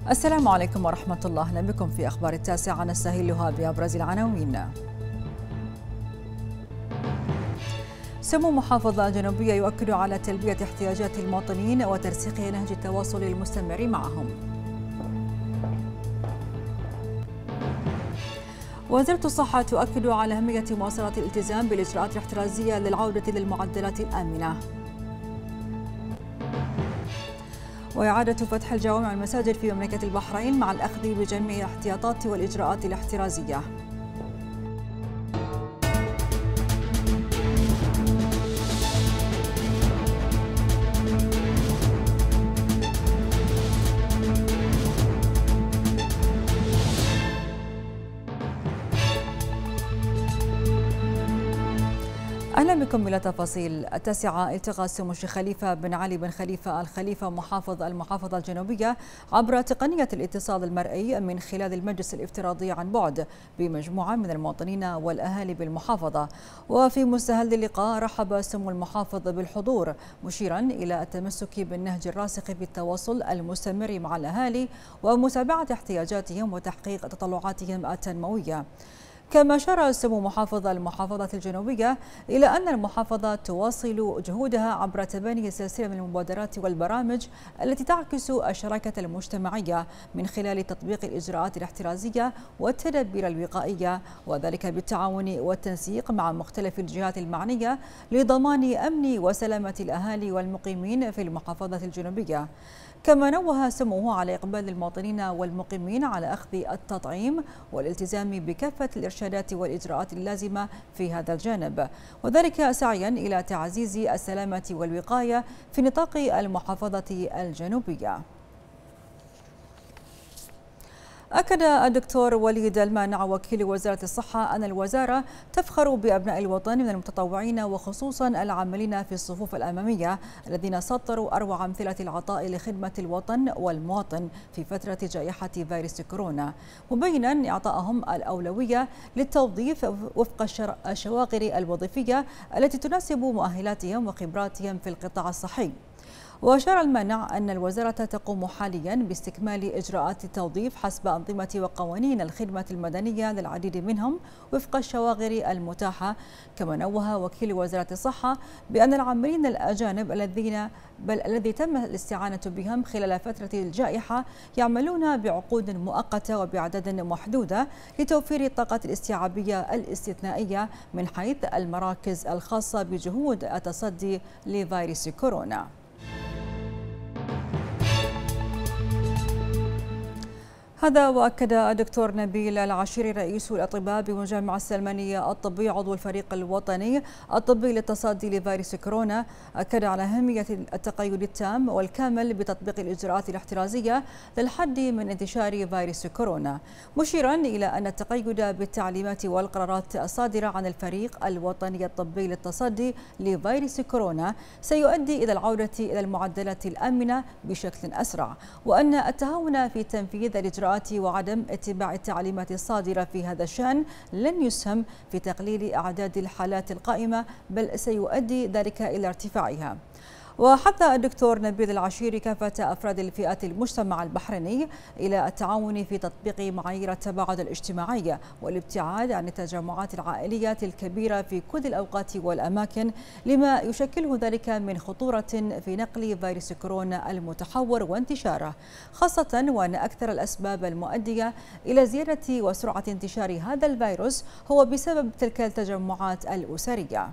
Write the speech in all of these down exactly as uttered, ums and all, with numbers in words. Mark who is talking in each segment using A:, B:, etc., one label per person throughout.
A: السلام عليكم ورحمة الله، أهلا بكم في أخبار التاسعة، نستهلها بأبرز العناوين. سمو محافظة جنوبية يؤكد على تلبية احتياجات المواطنين وترسيخ نهج التواصل المستمر معهم. وزارة الصحة تؤكد على أهمية مواصلة الالتزام بالإجراءات الاحترازية للعودة للمعدلات الآمنة. وإعادة فتح الجوامع والمساجد في مملكة البحرين مع الأخذ بجميع الاحتياطات والإجراءات الاحترازية. أهلا بكم إلى تفاصيل التاسعة. التقى سمو الشيخ خليفة بن علي بن خليفة الخليفة محافظ المحافظة الجنوبية عبر تقنية الاتصال المرئي من خلال المجلس الافتراضي عن بعد بمجموعة من المواطنين والأهالي بالمحافظة. وفي مستهل اللقاء رحب سمو المحافظ بالحضور، مشيرا إلى التمسك بالنهج الراسخ بالتواصل المستمر مع الأهالي ومتابعة احتياجاتهم وتحقيق تطلعاتهم التنموية. كما أشار سمو محافظ المحافظة الجنوبية إلى أن المحافظة تواصل جهودها عبر تبني سلسلة من المبادرات والبرامج التي تعكس الشراكة المجتمعية من خلال تطبيق الإجراءات الاحترازية والتدابير الوقائية، وذلك بالتعاون والتنسيق مع مختلف الجهات المعنية لضمان أمن وسلامة الأهالي والمقيمين في المحافظة الجنوبية. كما نوه سموه على إقبال المواطنين والمقيمين على أخذ التطعيم والالتزام بكافة الإرشادات والإجراءات اللازمة في هذا الجانب، وذلك سعيا إلى تعزيز السلامة والوقاية في نطاق المحافظة الجنوبية. أكد الدكتور وليد المانع وكيل وزارة الصحة أن الوزارة تفخر بأبناء الوطن من المتطوعين وخصوصا العاملين في الصفوف الأمامية الذين سطروا أروع أمثلة العطاء لخدمة الوطن والمواطن في فترة جائحة فيروس كورونا، مبينا إعطائهم الأولوية للتوظيف وفق الشواغر الوظيفية التي تناسب مؤهلاتهم وخبراتهم في القطاع الصحي. وأشار المانع أن الوزارة تقوم حاليا باستكمال إجراءات التوظيف حسب أنظمة وقوانين الخدمة المدنية للعديد منهم وفق الشواغر المتاحة. كما نوه وكيل وزارة الصحة بأن العاملين الأجانب الذين بل الذي تم الاستعانة بهم خلال فترة الجائحة يعملون بعقود مؤقتة وبأعداد محدودة لتوفير الطاقة الاستيعابية الاستثنائية من حيث المراكز الخاصة بجهود التصدي لفيروس كورونا. هذا وأكد الدكتور نبيل العشيري رئيس الأطباء بمجمع السلمانية الطبي عضو الفريق الوطني الطبي للتصدي لفيروس كورونا، أكد على أهمية التقيد التام والكامل بتطبيق الإجراءات الاحترازية للحد من انتشار فيروس كورونا، مشيرا إلى أن التقيد بالتعليمات والقرارات الصادرة عن الفريق الوطني الطبي للتصدي لفيروس كورونا سيؤدي إلى العودة إلى المعدلات الآمنة بشكل أسرع، وأن التهاون في تنفيذ الإجراءات وعدم اتباع التعليمات الصادرة في هذا الشأن لن يسهم في تقليل أعداد الحالات القائمة، بل سيؤدي ذلك إلى ارتفاعها. وحث الدكتور نبيل العشيري كافة أفراد الفئات المجتمع البحريني إلى التعاون في تطبيق معايير التباعد الاجتماعي والابتعاد عن التجمعات العائلية الكبيرة في كل الأوقات والأماكن، لما يشكله ذلك من خطورة في نقل فيروس كورونا المتحور وانتشاره، خاصة وأن أكثر الأسباب المؤدية إلى زيادة وسرعة انتشار هذا الفيروس هو بسبب تلك التجمعات الأسرية.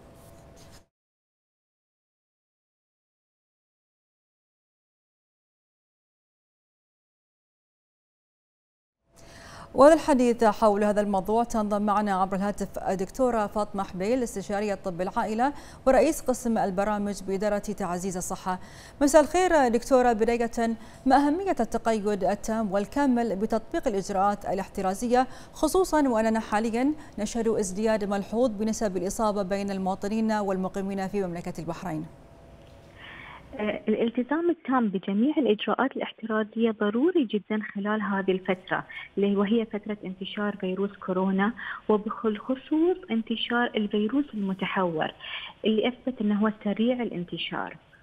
A: وللحديث حول هذا الموضوع تنضم معنا عبر الهاتف الدكتورة فاطمة حبيل، استشارية طب العائلة ورئيس قسم البرامج بإدارة تعزيز الصحة. مساء الخير دكتورة، بداية ما أهمية التقيد التام والكامل بتطبيق الإجراءات الاحترازية، خصوصا وأننا حاليا نشهد ازدياد ملحوظ بنسب الإصابة بين المواطنين والمقيمين في مملكة البحرين؟
B: الالتزام التام بجميع الإجراءات الاحترازية ضروري جدا خلال هذه الفترة اللي وهي فترة انتشار فيروس كورونا، وبالخصوص انتشار الفيروس المتحور اللي أثبت أنه هو سريع الانتشار.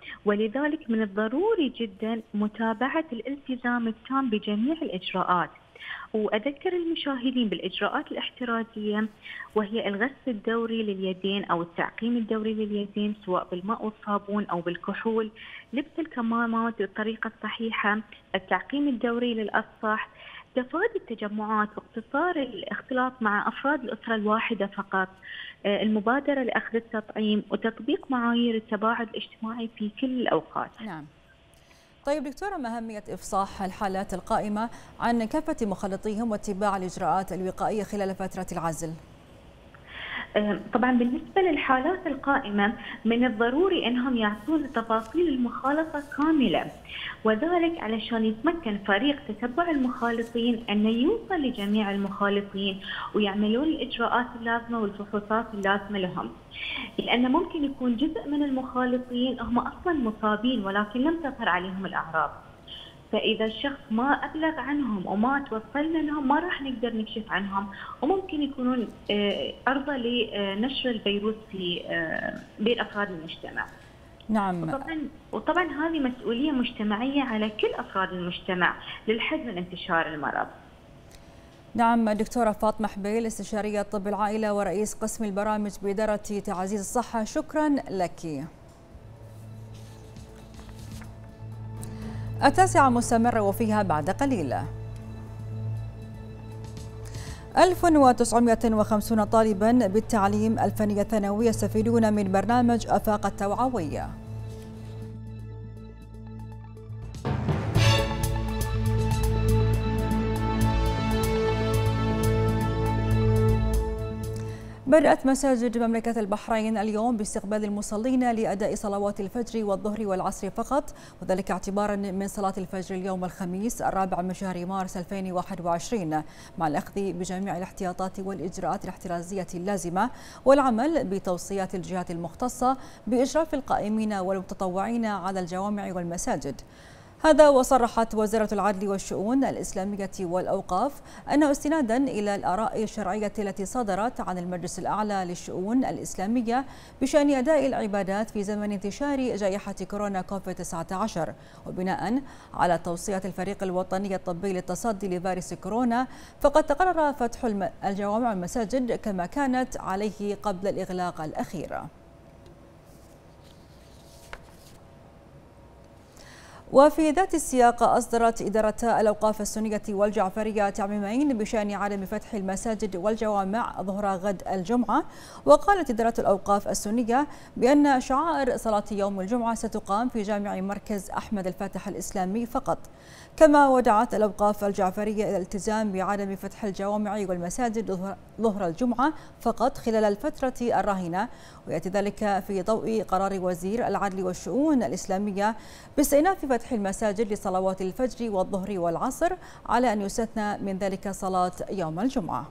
B: ولذلك من الضروري جدا متابعة الالتزام التام بجميع الإجراءات. وأذكر المشاهدين بالإجراءات الاحترازية، وهي الغسل الدوري لليدين أو التعقيم الدوري لليدين سواء بالماء والصابون أو بالكحول، لبس الكمامات بالطريقة الصحيحة، التعقيم الدوري للأسطح، تفادي التجمعات واقتصار الاختلاط مع أفراد الأسرة الواحدة فقط، المبادرة لأخذ التطعيم، وتطبيق معايير التباعد الاجتماعي في كل الأوقات.
A: نعم. طيب دكتورة، ما أهمية إفصاح الحالات القائمة عن كافة مخالطيهم واتباع الإجراءات الوقائية خلال فترة العزل؟
B: طبعا بالنسبة للحالات القائمة من الضروري أنهم يعطون تفاصيل المخالطة كاملة، وذلك علشان يتمكن فريق تتبع المخالطين أن يوصل لجميع المخالطين ويعملون الإجراءات اللازمة والفحوصات اللازمة لهم، لأن ممكن يكون جزء من المخالطين هم أصلا مصابين ولكن لم تظهر عليهم الأعراض، فإذا الشخص ما أبلغ عنهم وما توصلنا لهم ما راح نقدر نكشف عنهم، وممكن يكونون عرضة لنشر الفيروس في بين أفراد المجتمع.
A: نعم.
B: وطبعا وطبعا هذه مسؤولية مجتمعية على كل أفراد المجتمع للحد من انتشار المرض.
A: نعم. دكتورة فاطمة حبيل، استشارية طب العائلة ورئيس قسم البرامج بإدارة تعزيز الصحة، شكرا لك. التاسعة مستمرة وفيها بعد قليل. ألف وتسعمائة وخمسين طالبا بالتعليم الفني الثانوي يستفيدون من برنامج آفاق التوعوي. بدأت مساجد مملكة البحرين اليوم باستقبال المصلين لأداء صلوات الفجر والظهر والعصر فقط، وذلك اعتبارا من صلاة الفجر اليوم الخميس الرابع من شهر مارس ألفين وواحد وعشرين، مع الأخذ بجميع الاحتياطات والإجراءات الاحترازية اللازمة والعمل بتوصيات الجهات المختصة بإشراف القائمين والمتطوعين على الجوامع والمساجد. هذا وصرحت وزارة العدل والشؤون الإسلامية والأوقاف أنه استنادا إلى الآراء الشرعية التي صدرت عن المجلس الأعلى للشؤون الإسلامية بشأن أداء العبادات في زمن انتشار جائحة كورونا كوفيد تسعة عشر، وبناء على توصيات الفريق الوطني الطبي للتصدي لفيروس كورونا، فقد تقرر فتح الجوامع والمساجد كما كانت عليه قبل الإغلاق الأخير. وفي ذات السياق أصدرت إدارة الأوقاف السنية والجعفرية تعميمين بشأن عدم فتح المساجد والجوامع ظهر غد الجمعة. وقالت إدارة الأوقاف السنية بأن شعائر صلاة يوم الجمعة ستقام في جامع مركز أحمد الفاتح الإسلامي فقط، كما ودعت الأوقاف الجعفرية إلى الالتزام بعدم فتح الجوامع والمساجد ظهر الجمعة فقط خلال الفترة الراهنة، ويأتي ذلك في ضوء قرار وزير العدل والشؤون الإسلامية باستئناف فتح المساجد لصلوات الفجر والظهر والعصر على أن يستثنى من ذلك صلاة يوم الجمعة.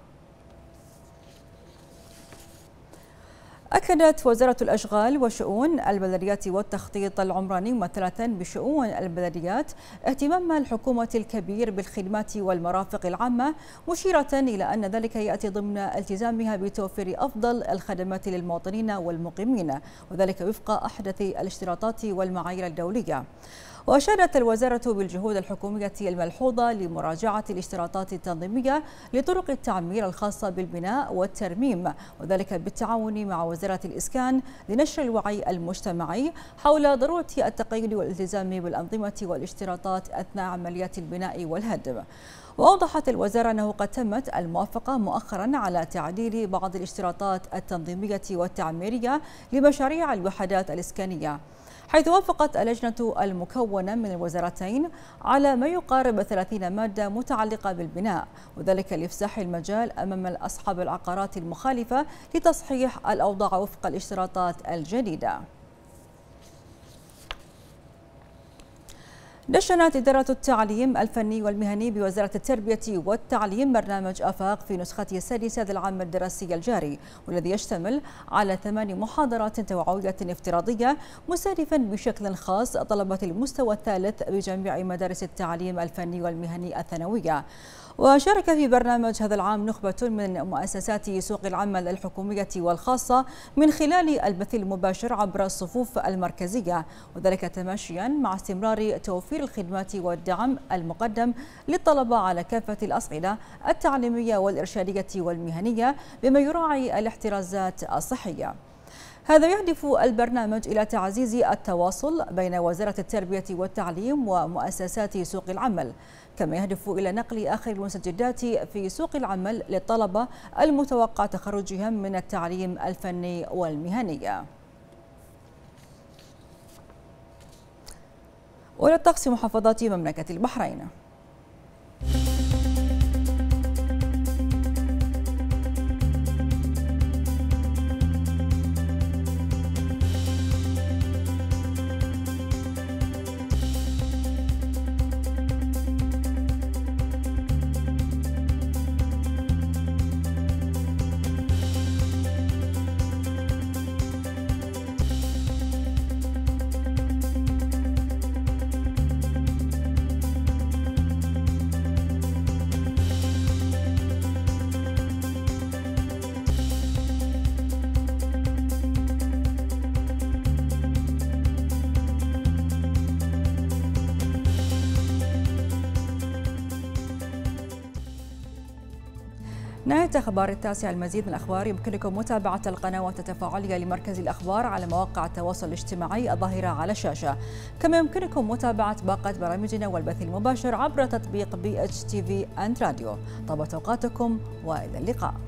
A: أكدت وزارة الأشغال وشؤون البلديات والتخطيط العمراني ممثلة بشؤون البلديات اهتمام الحكومة الكبير بالخدمات والمرافق العامة، مشيرة إلى أن ذلك يأتي ضمن التزامها بتوفير أفضل الخدمات للمواطنين والمقيمين، وذلك وفق أحدث الاشتراطات والمعايير الدولية. وأشادت الوزارة بالجهود الحكومية الملحوظة لمراجعة الاشتراطات التنظيمية لطرق التعمير الخاصة بالبناء والترميم، وذلك بالتعاون مع وزارة الإسكان لنشر الوعي المجتمعي حول ضرورة التقيد والالتزام بالأنظمة والاشتراطات أثناء عمليات البناء والهدم. وأوضحت الوزارة أنه قد تمت الموافقة مؤخرا على تعديل بعض الاشتراطات التنظيمية والتعميرية لمشاريع الوحدات الإسكانية، حيث وافقت اللجنة المكونة من الوزارتين على ما يقارب ثلاثين مادة متعلقة بالبناء، وذلك لإفساح المجال أمام أصحاب العقارات المخالفة لتصحيح الأوضاع وفق الاشتراطات الجديدة. دشنت إدارة التعليم الفني والمهني بوزارة التربية والتعليم برنامج آفاق في نسخته السادسة للعام الدراسي الجاري، والذي يشتمل على ثمان محاضرات توعوية افتراضية مستهدفا بشكل خاص طلبة المستوى الثالث بجميع مدارس التعليم الفني والمهني الثانوية. وشارك في برنامج هذا العام نخبة من مؤسسات سوق العمل الحكومية والخاصة من خلال البث المباشر عبر الصفوف المركزية، وذلك تماشيا مع استمرار توفير الخدمات والدعم المقدم للطلبة على كافة الأصعدة التعليمية والإرشادية والمهنية بما يراعي الاحترازات الصحية. هذا يهدف البرنامج إلى تعزيز التواصل بين وزارة التربية والتعليم ومؤسسات سوق العمل، كما يهدف إلى نقل آخر المستجدات في سوق العمل للطلبة المتوقع تخرجهم من التعليم الفني والمهني. وللطقس محافظات مملكة البحرين. نهاية أخبار التاسعة. المزيد من الأخبار يمكنكم متابعة القنوات التفاعلية لمركز الأخبار على مواقع التواصل الاجتماعي الظاهرة على الشاشة، كما يمكنكم متابعة باقة برامجنا والبث المباشر عبر تطبيق بي اتش تي في أند راديو. طابت أوقاتكم وإلى اللقاء.